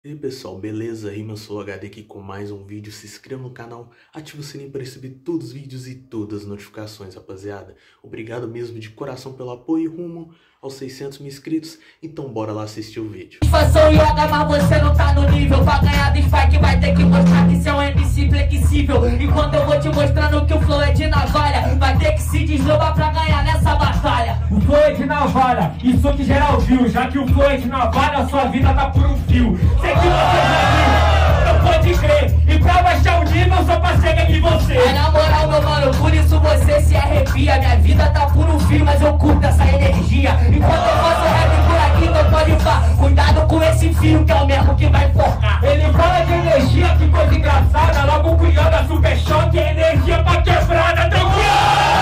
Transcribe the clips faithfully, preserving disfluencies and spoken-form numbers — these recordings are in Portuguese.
E aí pessoal, beleza? Rima, eu sou o H D aqui com mais um vídeo. Se inscreva no canal, ative o sininho para receber todos os vídeos e todas as notificações, rapaziada. Obrigado mesmo de coração pelo apoio rumo aos seiscentos mil inscritos. Então bora lá assistir o vídeo. Façam yoga, mas você não tá no nível. Pra ganhar do Spike vai ter que mostrar que você é um M C flexível. Enquanto eu vou te mostrando que o flow é de navalha, vai ter que se desdobrar pra ganhar nessa batalha. O flow é de navalha, isso que geral viu. Já que o flow é de navalha, sua vida tá por um fio. Sei que você já viu, não pode crer. E pra baixar o nível, só pra cega que você. É na moral, meu mano, por isso você se arrepia. Minha vida tá por um fio, mas eu curto essa energia. Enquanto eu faço rap por aqui, então pode pá. Cuidado com esse fio, que é o mesmo que vai forcar. Ele fala de energia, que coisa engraçada. Logo com Yoga Super Choque, é energia pra quebrada, tranquilo.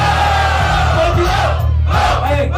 Aê,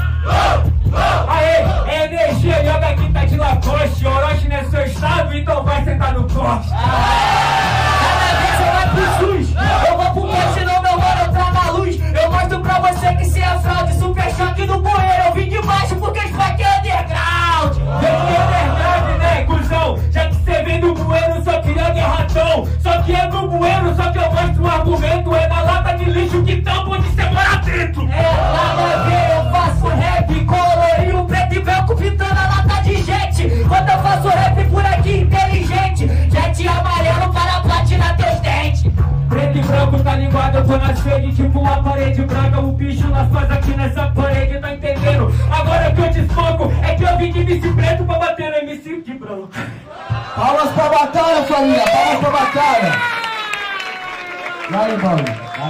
aê, é energia, Yoga aqui tá de Lacoste. Orochi não é seu estado, então vai sentar no corte. Cada vez você vai pro SUS, eu vou pro corte, não, meu mano, eu trago a luz. Eu mostro pra você que se é fraude, Super Choque do bueiro. Eu vim de baixo porque isso aqui é underground. Vem que é verdade, né, cuzão? Já que você vem do bueiro, só que Yoga é ratão. Só que é do bueiro, só que eu mostro o argumento. É na lata de lixo que tampa onde você mora dentro. É, nada a ver, eu faço rap colorinho preto e branco pintando a lata de gente. Quando eu faço rap por aqui inteligente, jet amarelo para platina teus dentes. Preto e branco tá ligado, eu tô na sede, tipo uma parede branca. O bicho nós faz aqui nessa parede, tá entendendo? Agora que eu desfoco, é que eu vim de M C preto pra bater no M C de branco. Palmas pra batalha, família, palmas pra batalha. E aí, mano?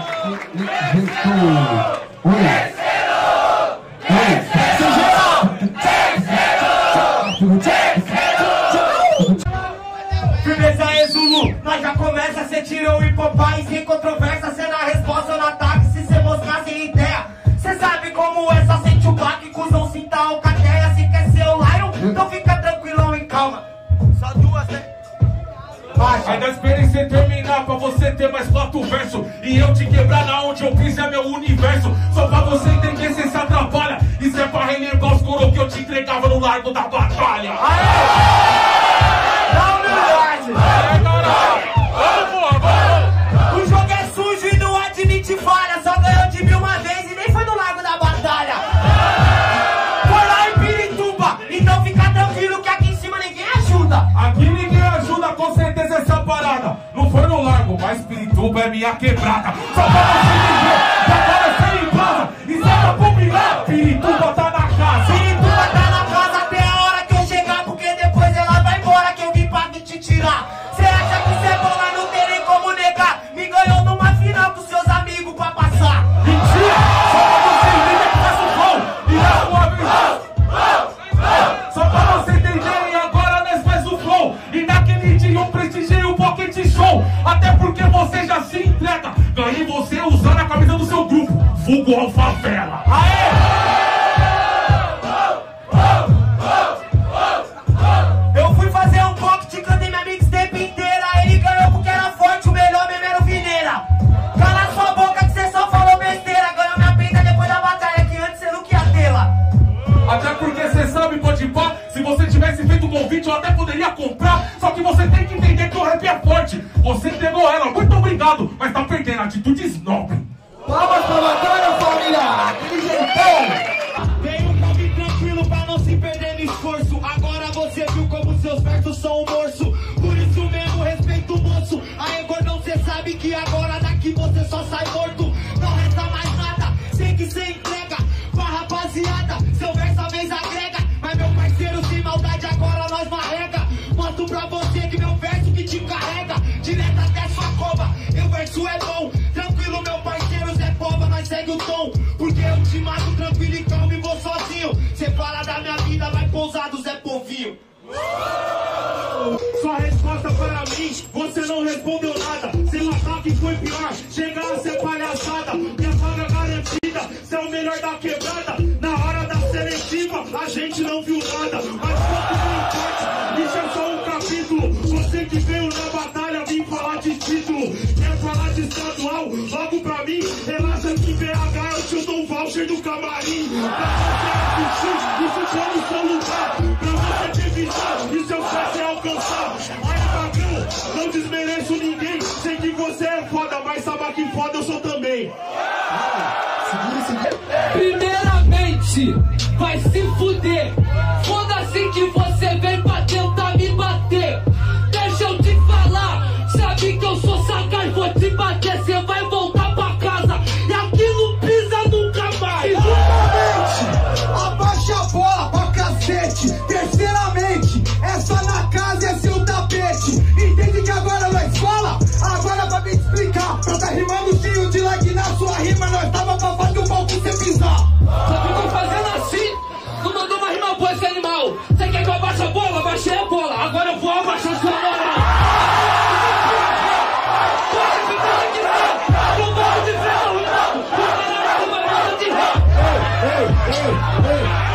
Firmeza é Zulu, nós já começa, cê tirou o hipopai sem controvérsia, cê na resposta no ataque, se cê mostrar sem ideia. Cê sabe como é, só sente o baque, cuzão, sinta a alcateia. Se quer ser o Lion, então fica tranquilão e calma. Só duas, né? Ainda esperei cê terminar pra você ter mais quatro versos e eu te quebrar na onde eu fiz é meu universo. Só pra você entender, cê se atrapalha. Isso é pra relembrar os coro que eu te entregava no largo da batalha. Aê! Dá humildade! Aê, caralho! Vamos, vamos! O jogo é sujo e não admite falha. Só ganhou de mil uma vez e nem foi no largo da batalha. Foi lá em Pirituba, então fica tranquilo que aqui em cima ninguém ajuda. Aqui ninguém ajuda, com certeza essa parada. Não foi no largo, mas Pirituba é minha quebrada. Só pra você dizer, já agora você embrasa e sai pra publicar. Pirituba tá na casa. Pirituba tá na casa até a hora que eu chegar, porque depois ela vai embora que eu vim pra vir te tirar. Cê acha que cê é bom, mas não tem nem como negar. Me ganhou numa final com seus amigos pra passar. Mentira! Só pra você entender que faz o flow e dá uma vez. Só pra você entender, e agora nós faz o flow. E naquele dia eu prestigiei o Pocket Show. Até porque você já se entrega. Ganhei você usando a camisa do seu grupo, vulgo Alfavela. Aê! Eu fui fazer um pocket, cantei minha mixtape inteira. Ele ganhou porque era forte, o melhor mesmo era o Vineira. Cala sua boca que cê só falou besteira. Ganhou minha pinta depois da batalha, que antes cê não queria tê-la. Até porque você sabe, pode pá, se você tivesse feito um convite eu até poderia comprar. Só que você tem que entender que o rap é forte. Você entregou ela, muito obrigado, mas tá perdendo atitude snob. Palmas pra batalha, família. Aquele jeitão. Tenho um calme tranquilo pra não se perder no esforço. Agora você viu como seus versos são um morso. Por isso mesmo respeito o moço. Aí gordão, cê sabe que agora daqui você só sai morto. Não resta mais nada, tem que ser entrega pra rapaziada. Seu verso a vez agrega, mas meu parceiro sem maldade agora nós marrega. Mostro pra você que meu verso que te carrega direto até sua cova. Meu verso é bom, tranquilo meu parceiro, Zé Pova, nós segue o tom. Porque eu te mato tranquilo e calmo e vou sozinho. Cê fala da minha vida, vai pousar do Zé Povinho. Sua resposta para mim, você não respondeu nada. Seu ataque foi pior, chega a ser palhaçada. Minha vaga garantida, cê é o melhor da quebrada. Na hora da seletiva, a gente não viu nada. Mas quanto não importa, isso é só um capítulo. Você que veio na batalha, vim falar de título. Quer falar de estadual, logo pra mim. Relaxa que B H eu te dou um voucher do camarim. Pra você assistir, isso como seu lugar. Pra você ter visão e seu sucesso é alcançar. você é foda, mas saiba que foda eu sou também. Primeiramente, vai se fuder. Foda-se que você vem pra tentar me bater. Deixa eu te falar, sabe que eu sou sagaz, vou te bater, cê vai voltar pra casa. E aqui não pisa nunca mais. Segundamente, abaixa a bola pra cacete. Terceiramente, é só na casa e é seu tapete. Entende que agora nós fala? Agora pra me explicar. Pra tá rimando cheio de like na sua rima, nós tava pra fazer o palco cê pisar. Só ficou fazendo assim, não mandou uma rima boa esse animal. Cê quer que eu abaixe a bola? Abaixei a bola, agora eu vou abaixar sua moral. Pode ficar aqui, não, não pode de ferro, não. O cara é uma banda de rap. Ei, ei, ei.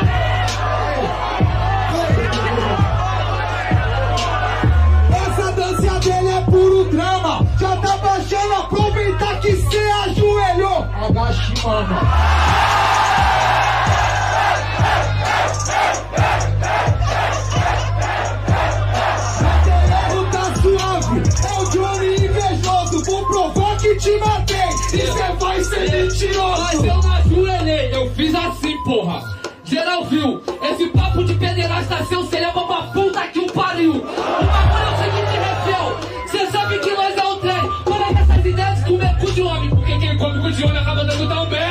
Essa dança dele é puro drama. Já tá baixando, aproveitar que cê ajoelhou. Agache, mano. É o Johnny invejoso, vou provar que te matei e cê vai ser mentiroso. Mas eu não ajoelhei, eu fiz assim, porra. Geral viu, esse papo de pederasta seu, cê leva pra puta que o pariu. O bagulho é o seguinte, refel, cê sabe que nós é o trem. Para com essas ideias de comer cu de homem, porque quem come cu de homem acaba dando tão bem.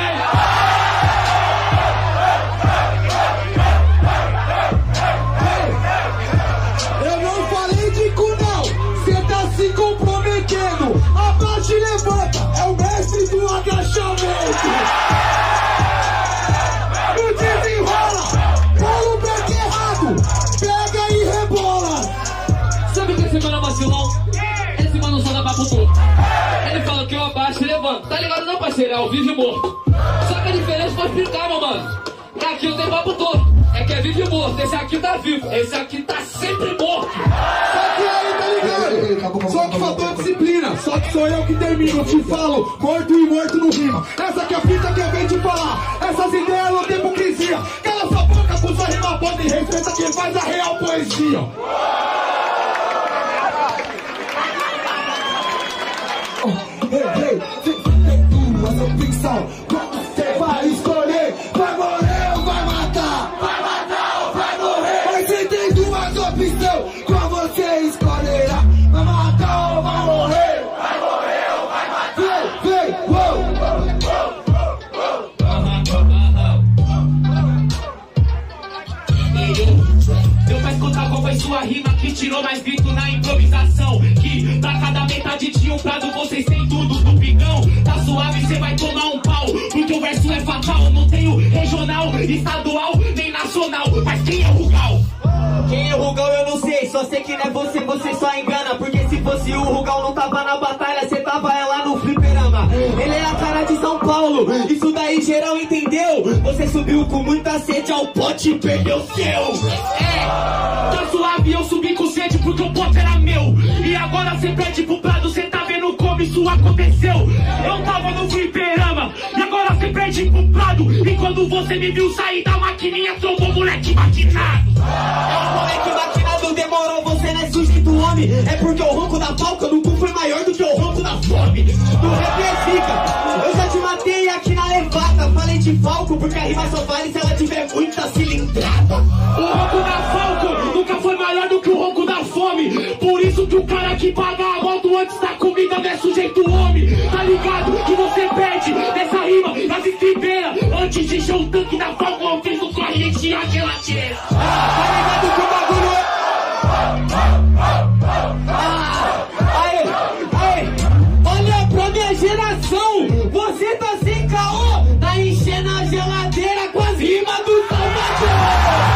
Eu não falei de cu não, cê tá se comprometendo. Abaixa e levanta, é o mestre do agachamento. No desenrola, bola o break errado, pega e rebola. Sabe que esse mano é vacilão? Esse mano só dá papo todo. Ele fala que eu abaixo e levanto. Tá ligado não, parceiro? É ao vivo e morto. Só que a diferença vou explicar, meu mano. É aqui eu tenho papo todo. É que é vivo e morto. Esse aqui tá vivo. Esse aqui tá sempre morto. Só que aí, tá ligado? Só que faltou disciplina. Só que sou eu que termino. Eu te falo, morto e morto no rima. Essa que é a fita que eu venho te falar. Essas ideias não tem hipocrisia. Cala sua boca com sua rima boa e respeita quem faz a real poesia. Ei, ei, tem duas opções. Qual você vai escolher? Vai morrer ou vai matar? Vai matar ou vai morrer? Mas você tem duas opções. Qual você escolherá? Vai matar ou vai morrer? Vai morrer ou vai matar? Vem, vem, uou! Deu pra escutar qual foi sua rima que tirou mais grito na improvisação. Que pra cada metade de um prado vocês têm tudo do pigão. Tá suave, cê vai tomar um pau, porque o verso é fatal. Não tenho regional, estadual, nem nacional. Mas quem é o Rugal? Quem é o Rugal eu não sei, só sei que não é você, você só engana. Porque se fosse o Rugal não tava na batalha, cê tava é lá no fliperama. Ele é a cara de São Paulo, isso daí geral entendeu. Você subiu com muita sede ao pote e perdeu o seu. É, tá suave, eu subi com sede porque o pote era meu. E agora cê perde pro prado, cê tá vendo como isso aconteceu. Eu tava no fliperama, e agora cê perde pro prado. E quando você me viu sair da maquininha, trombou moleque maquinado. É o moleque maquinado, demorou, você não é sujeito homem. É porque o ronco da palca no cu foi maior do que o ronco da fome. Do rap é zica, eu já te matei aqui na levada. Falei de falco porque a rima só vale se ela tiver muita cilindrada. O ronco da Falco nunca foi maior do que o ronco da fome. Por isso que o cara que paga a moto antes da comida não é sujeito homem. Tá ligado que você perde nessa rima nas estribeiras. Antes de encher o tanque da Falco eu fiz o corrente e a geladeira. Tá ligado que o bagulho é... Ah, aê, aê, olha pra minha geração, você tá sem caô, tá enchendo a geladeira com as rimas do Salvador.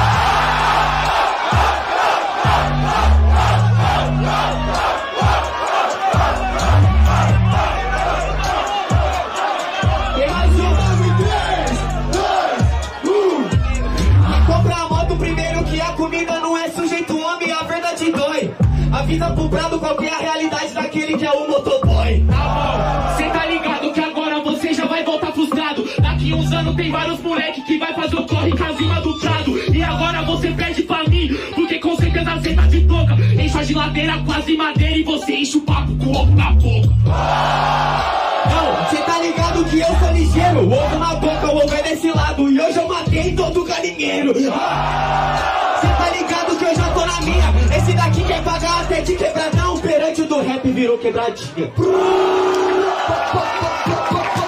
Tem mais uma no três, dois, um. Compra a moto primeiro que a comida não é sujeito homem, a verdade dói. Avisa pro prado qual que é a realidade daquele que é o motoboy. Tá bom, cê tá ligado que agora você já vai voltar frustrado. Daqui uns anos tem vários moleque que vai fazer o corre com a rima do prado. E agora você perde pra mim, porque com certeza cê tá de toca. Enche sua geladeira quase madeira e você enche o papo com o ovo na boca. Não, cê tá ligado que eu sou ligeiro. O ovo na boca, o ovo é desse lado. E hoje eu matei todo galinheiro. Cê tá ligado que eu já tô na minha. Esse daqui quer pagar até de quebradão. Perante o do rap virou quebradinha.